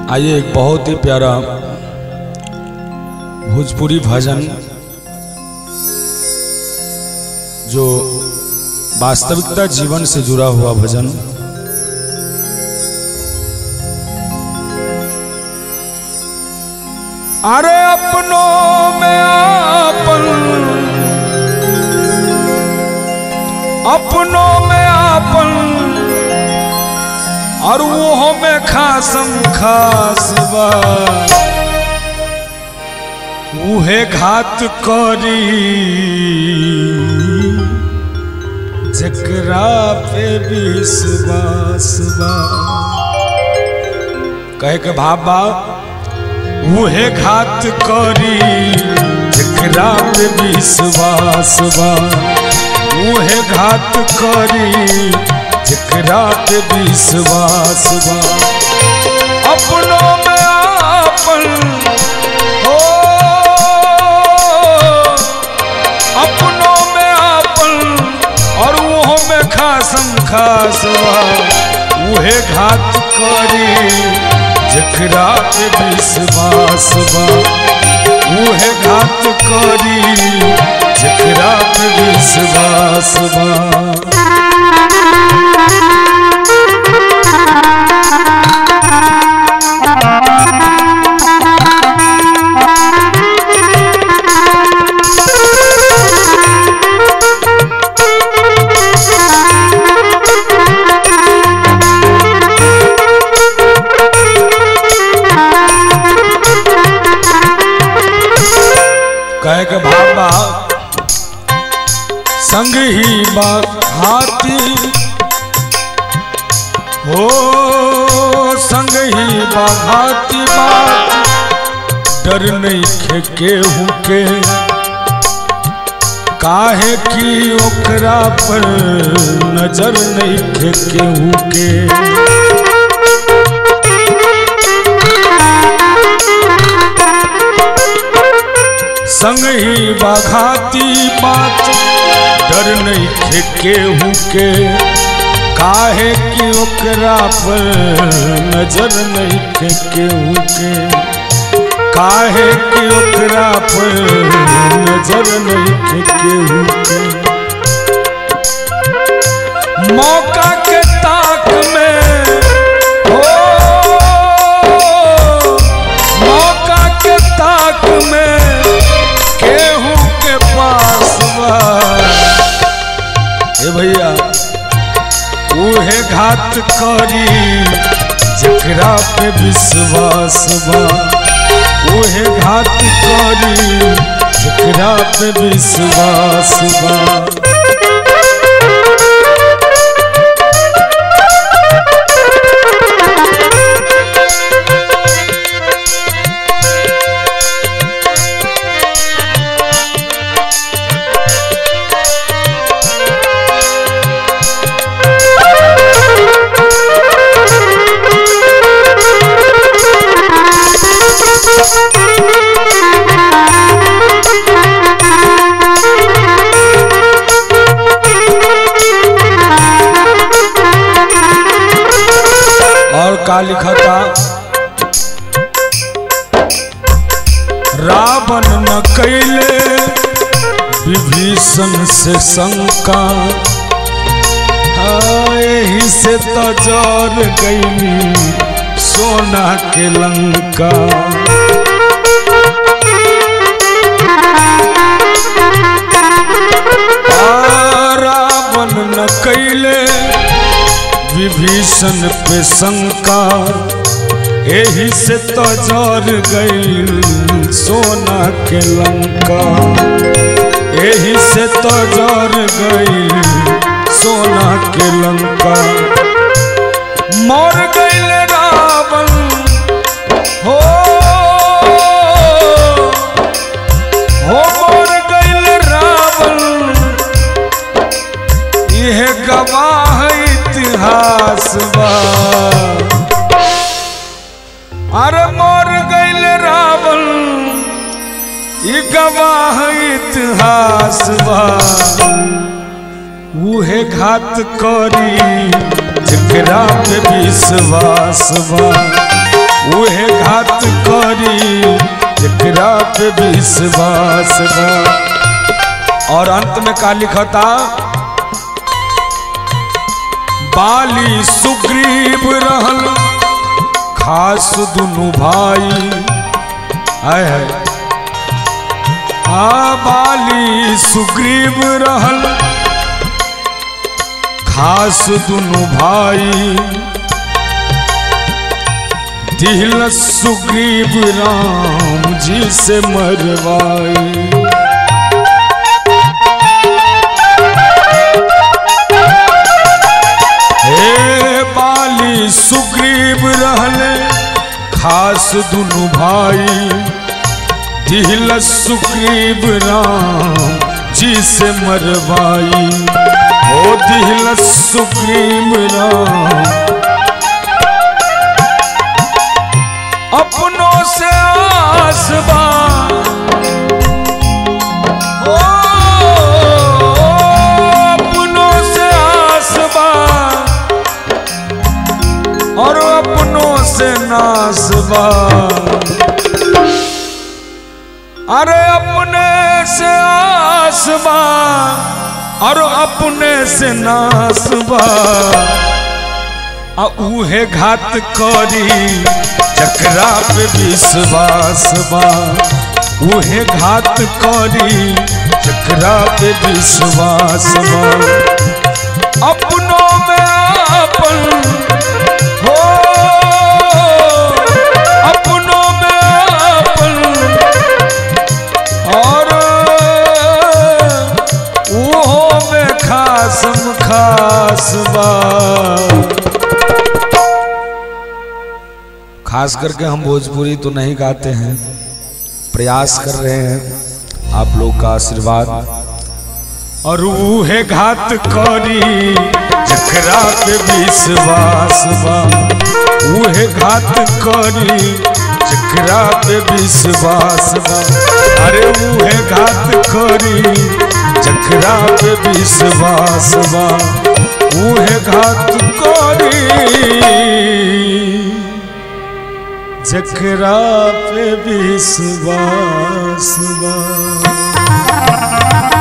आइए एक बहुत ही प्यारा भोजपुरी भजन जो वास्तविकता जीवन से जुड़ा हुआ भजन। अरे अपनों में आपन, अपनों में आपन और वो में खासम खास बा, उहे घात करी जकरा पे विश्वास बा। कहे के भाबा उहे घात करी जकरा पे विश्वास बा, उहे घात करी जकरा पे विश्वास बा। अपनों में आपन हो, अपनों में आपन और वो में खासम खास बा, उहे घात करी जकरा पे विश्वास बा, उहे घात करी जकरा पे विश्वास बा। कहे के भाबा संग ही हाथी हो, संग ही हाथी बात डर नहीं खे केहू के, काहे की ओकरा पर नजर नहीं खे केहू के। संग ही बाघाती बात डर नहीं खे केहू के, काहे कि ओकरा पर नजर नहीं खे केहू के, काहे कि ओकरा पर नजर नहीं खे केहू के। मौका के ताक में हो, मौका के ताक में केहू के पास बा, ए भैया उहे घात करी जकरा पे विश्वास बा, उहे घात करी जकरा पे विश्वास बा। और का लिखा था, रावण न कैले विभीषण से शंका, यही से तो जर गई सोना के लंका। रावण न कैले विभीषण पे शंका, यही से तो जर गई सोना के लंका, यही से तो जर गई सोना के लंका। मर गई रावण हो, मर गई रावण, यह गवाह इतिहास बा। अरे मर गईल रावण, ये गवाह इतिहास बा, उहे घात करी जकरा पे विश्वास बा, उहे घात करी जकरा पे विश्वास बा। और अंत में का लिखता, बाली सुग्रीव रहल खास दुनु भाई। है बाली सुग्रीव रहल खास दुनु भाई। दिल सुग्रीव राम जी से मरवाई। हे बाली सुग्रीव रहले खास दुनु भाई। दिल सुग्रीव राम जी से मरवाई। ओ दिल सुग्रीव राम अपनों से आसबा। ओ अपनों से आसबा और अपनों से नासबा। अरे अपने से आसबा और अपने से नासबा। उहे घात करी जकरा पे विश्वास बा। उहे घात करी जकरा पे विश्वास बा। अपनों में अपन हो, अपनों में अपन और वो में खासम खास बा। खास करके हम भोजपुरी तो नहीं गाते हैं, प्रयास कर रहे हैं आप लोग का आशीर्वाद। और उहे घात करी जकरा पे विश्वास बा। उहे घात करी जकरा पे विश्वास बा। अरे उहे घात करी जकरा पे विश्वास बा। उहे घात करी जकरा पे विश्वास बा।